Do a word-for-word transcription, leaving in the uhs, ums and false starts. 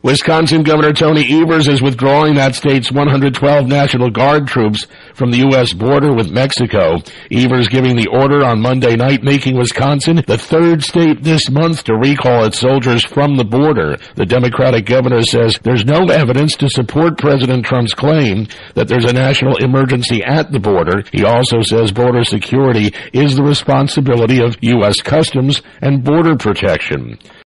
Wisconsin Governor Tony Evers is withdrawing that state's one hundred twelve National Guard troops from the U S border with Mexico. Evers giving the order on Monday night, making Wisconsin the third state this month to recall its soldiers from the border. The Democratic governor says there's no evidence to support President Trump's claim that there's a national emergency at the border. He also says border security is the responsibility of U S Customs and Border Protection.